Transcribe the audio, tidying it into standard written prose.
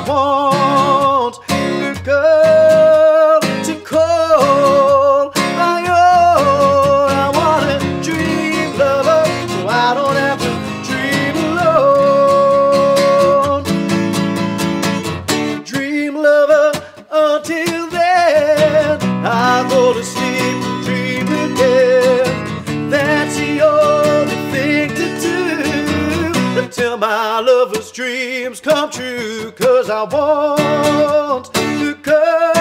want a girl to call my own. I want a dream lover so I don't have to dream alone. Dream lover, until then I go to sleep, dream again. That's the only thing to do until my lover's dreams come true. 'Cause I want a girl